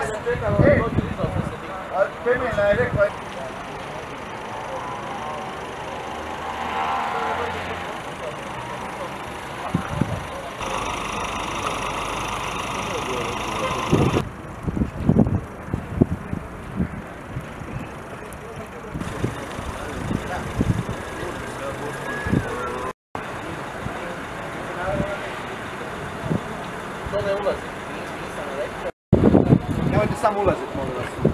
Temeljna je rekla... To ne ulazi, nisam rekao. Nemojte samo ulaziti, molim vas.